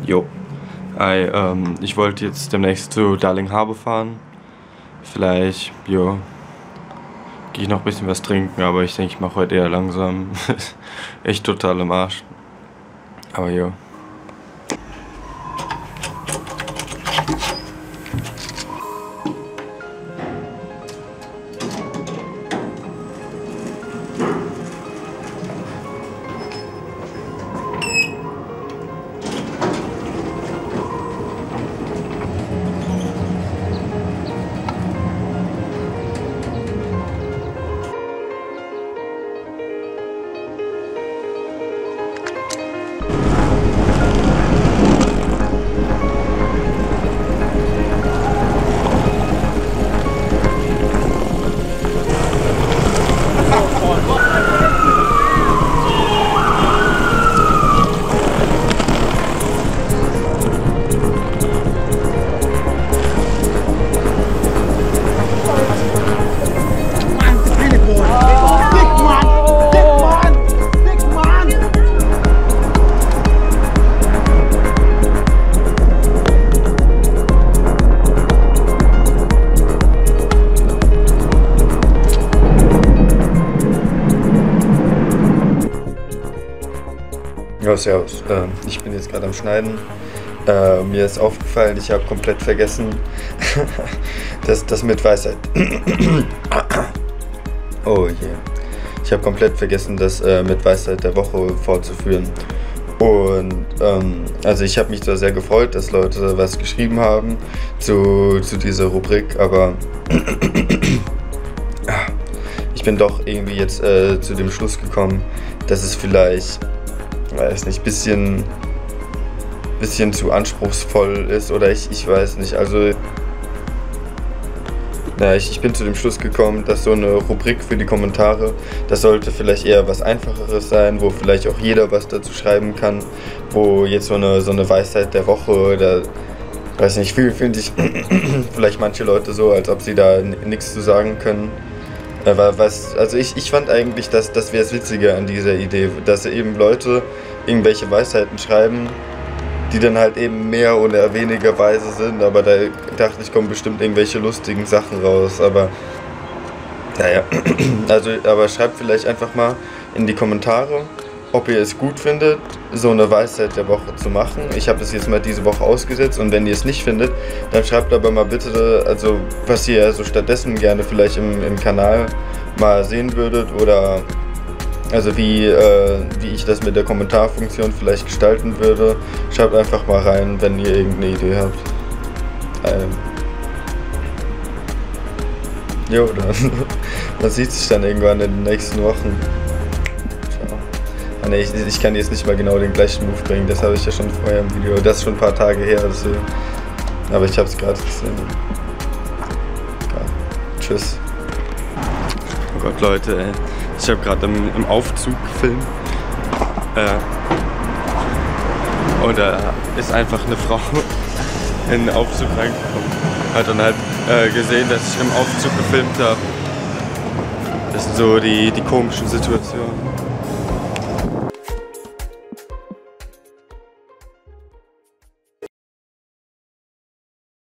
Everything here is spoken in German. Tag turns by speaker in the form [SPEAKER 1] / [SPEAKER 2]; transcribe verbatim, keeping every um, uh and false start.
[SPEAKER 1] Jo. Hi, ähm, ich wollte jetzt demnächst zu Darling Harbour fahren. Vielleicht, jo, gehe ich noch ein bisschen was trinken, aber ich denke, ich mache heute eher langsam. Echt total im Arsch. Aber jo.
[SPEAKER 2] Ja, servus. Ähm, ich bin jetzt gerade am Schneiden. Äh, mir ist aufgefallen, ich habe komplett vergessen, das, das mit Weisheit. Oh je. Yeah. Ich habe komplett vergessen, das äh, mit Weisheit der Woche fortzuführen. Und ähm, also ich habe mich da sehr gefreut, dass Leute was geschrieben haben zu, zu dieser Rubrik, aber ich bin doch irgendwie jetzt äh, zu dem Schluss gekommen, dass es vielleicht, weiß nicht, bisschen, bisschen zu anspruchsvoll ist oder ich, ich weiß nicht, also na, ich, ich bin zu dem Schluss gekommen, dass so eine Rubrik für die Kommentare, das sollte vielleicht eher was Einfacheres sein, wo vielleicht auch jeder was dazu schreiben kann, wo jetzt so eine, so eine Weisheit der Woche oder, weiß nicht, fühlen fühl sich vielleicht manche Leute so, als ob sie da nichts zu sagen können. Aber was, also ich, ich fand eigentlich, dass das wäre das Witzige an dieser Idee, dass eben Leute irgendwelche Weisheiten schreiben, die dann halt eben mehr oder weniger weise sind, aber da dachte ich, kommen bestimmt irgendwelche lustigen Sachen raus, aber naja, also aber schreibt vielleicht einfach mal in die Kommentare, ob ihr es gut findet, so eine Weisheit der Woche zu machen. Ich habe das jetzt mal diese Woche ausgesetzt und wenn ihr es nicht findet, dann schreibt aber mal bitte, also was ihr also stattdessen gerne vielleicht im, im Kanal mal sehen würdet oder also wie, äh, wie ich das mit der Kommentarfunktion vielleicht gestalten würde. Schreibt einfach mal rein, wenn ihr irgendeine Idee habt. Ähm jo, dann man sieht sich dann irgendwann in den nächsten Wochen. Nee, ich, ich kann jetzt nicht mal genau den gleichen Move bringen, das habe ich ja schon vorher im Video, das ist schon ein paar Tage her, deswegen. Aber ich habe es gerade gesehen. Ja. Tschüss.
[SPEAKER 1] Oh Gott, Leute, ey. Ich habe gerade im, im Aufzug gefilmt. Äh, und da ist einfach eine Frau in den Aufzug reingekommen. Hat dann halt äh, gesehen, dass ich im Aufzug gefilmt habe. Das sind so die, die komischen Situationen.